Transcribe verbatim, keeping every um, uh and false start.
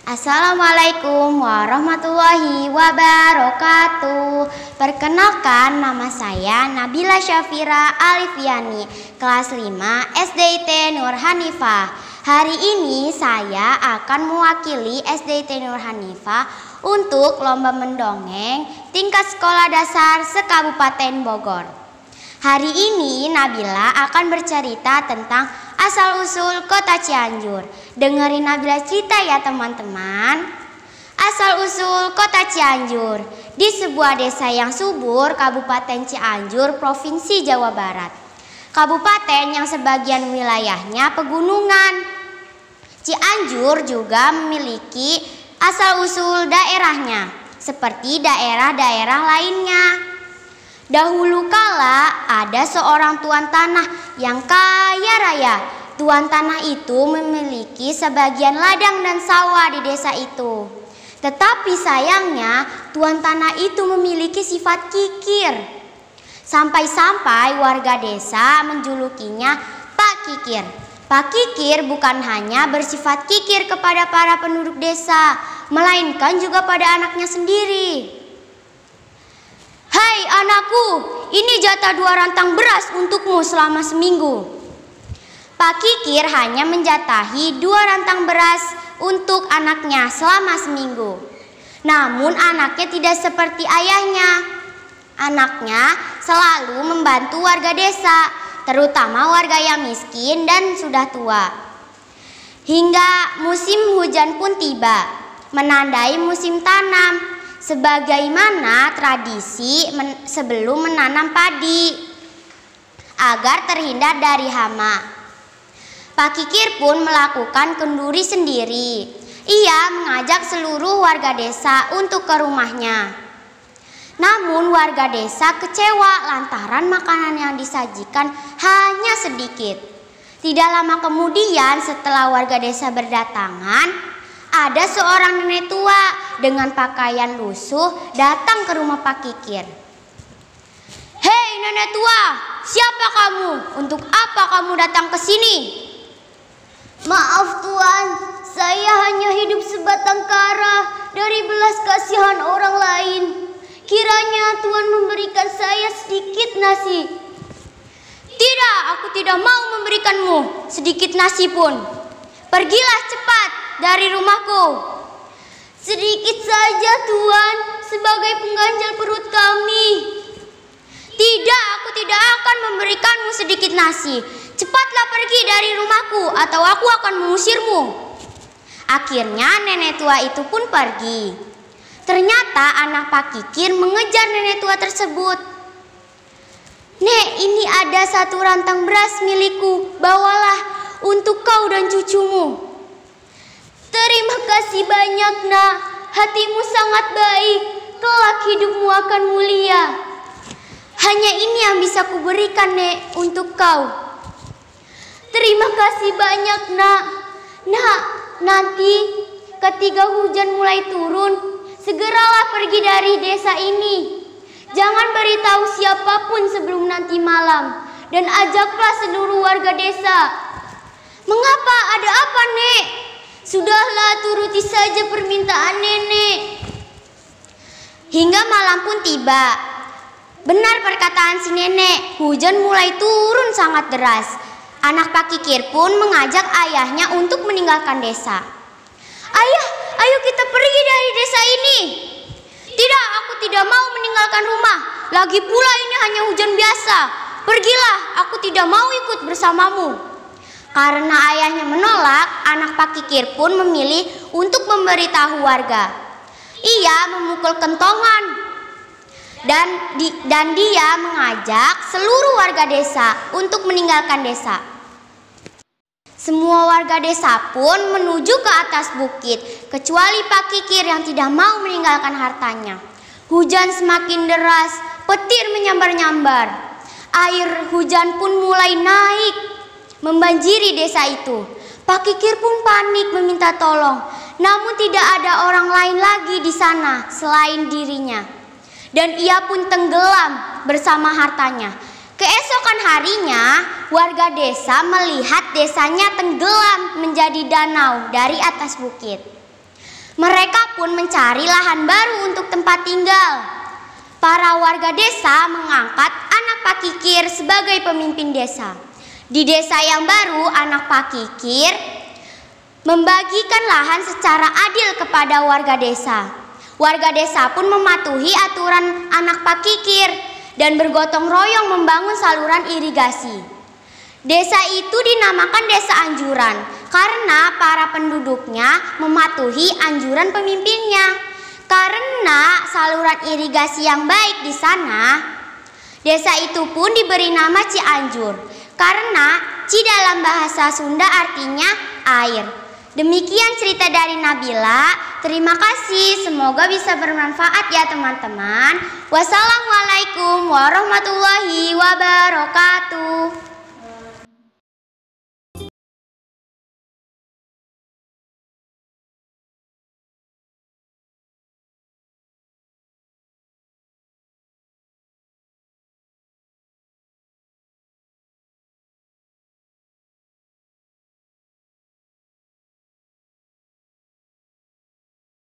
Assalamualaikum warahmatullahi wabarakatuh. Perkenalkan, nama saya Nabila Syafira Alifiani, kelas lima S D I T Nur Hanifah. Hari ini saya akan mewakili S D I T Nur Hanifah untuk lomba mendongeng tingkat sekolah dasar se-Kabupaten Bogor. Hari ini Nabila akan bercerita tentang asal-usul kota Cianjur. Dengerin Nabila cerita ya teman-teman. Asal-usul kota Cianjur. Di sebuah desa yang subur, Kabupaten Cianjur, Provinsi Jawa Barat. Kabupaten yang sebagian wilayahnya pegunungan. Cianjur juga memiliki asal-usul daerahnya, seperti daerah-daerah lainnya. Dahulu kala ada seorang tuan tanah yang kaya raya. Tuan tanah itu memiliki sebagian ladang dan sawah di desa itu. Tetapi sayangnya tuan tanah itu memiliki sifat kikir. Sampai-sampai warga desa menjulukinya Pak Kikir. Pak Kikir bukan hanya bersifat kikir kepada para penduduk desa, melainkan juga pada anaknya sendiri. "Hai anakku, ini jatah dua rantang beras untukmu selama seminggu." Pak Kikir hanya menjatahi dua rantang beras untuk anaknya selama seminggu. Namun anaknya tidak seperti ayahnya. Anaknya selalu membantu warga desa, terutama warga yang miskin dan sudah tua. Hingga musim hujan pun tiba, menandai musim tanam, sebagaimana tradisi men sebelum menanam padi, agar terhindar dari hama. Pak Kikir pun melakukan kenduri sendiri. Ia mengajak seluruh warga desa untuk ke rumahnya. Namun warga desa kecewa lantaran makanan yang disajikan hanya sedikit. Tidak lama kemudian setelah warga desa berdatangan, ada seorang nenek tua dengan pakaian lusuh datang ke rumah Pak Kikir. "Hei nenek tua, siapa kamu? Untuk apa kamu datang ke sini?" "Maaf Tuan, saya hanya hidup sebatang kara dari belas kasihan orang lain. Kiranya Tuan memberikan saya sedikit nasi." "Tidak, aku tidak mau memberikanmu sedikit nasi pun. Pergilah cepat dari rumahku." "Sedikit saja Tuan, sebagai pengganjal perut kami." "Tidak, aku tidak akan memberikanmu sedikit nasi. Cepatlah pergi dari rumahku atau aku akan mengusirmu." Akhirnya nenek tua itu pun pergi. Ternyata anak Pak Kikir mengejar nenek tua tersebut. "Nek, ini ada satu rantang beras milikku. Bawalah untuk kau dan cucumu." "Terima kasih banyak nak, hatimu sangat baik. Kelak hidupmu akan mulia." "Hanya ini yang bisa kuberikan Nek untuk kau." "Terima kasih banyak nak. Nak, nanti ketika hujan mulai turun, segeralah pergi dari desa ini. Jangan beritahu siapapun sebelum nanti malam, dan ajaklah seluruh warga desa." "Mengapa? Ada apa Nek?" "Sudahlah, turuti saja permintaan nenek." Hingga malam pun tiba. Benar perkataan si nenek, hujan mulai turun sangat deras. Anak Pak Kikir pun mengajak ayahnya untuk meninggalkan desa. "Ayah, ayo kita pergi dari desa ini." "Tidak, aku tidak mau meninggalkan rumah. Lagi pula ini hanya hujan biasa. Pergilah, aku tidak mau ikut bersamamu." Karena ayahnya menolak, anak Pak Kikir pun memilih untuk memberitahu warga. Ia memukul kentongan dan, di, dan dia mengajak seluruh warga desa untuk meninggalkan desa. Semua warga desa pun menuju ke atas bukit, kecuali Pak Kikir yang tidak mau meninggalkan hartanya. Hujan semakin deras, petir menyambar-nyambar. Air hujan pun mulai naik, membanjiri desa itu. Pak Kikir pun panik meminta tolong, namun tidak ada orang lain lagi di sana selain dirinya. Dan ia pun tenggelam bersama hartanya. Keesokan harinya, warga desa melihat desanya tenggelam menjadi danau dari atas bukit. Mereka pun mencari lahan baru untuk tempat tinggal. Para warga desa mengangkat anak Pak Kikir sebagai pemimpin desa. Di desa yang baru, anak Pak Kikir membagikan lahan secara adil kepada warga desa. Warga desa pun mematuhi aturan anak Pak Kikir dan bergotong royong membangun saluran irigasi. Desa itu dinamakan Desa Anjuran karena para penduduknya mematuhi anjuran pemimpinnya. Karena saluran irigasi yang baik di sana, desa itu pun diberi nama Cianjur. Karena Ci dalam bahasa Sunda artinya air. Demikian cerita dari Nabila. Terima kasih, semoga bisa bermanfaat ya teman-teman. Wassalamualaikum warahmatullahi wabarakatuh.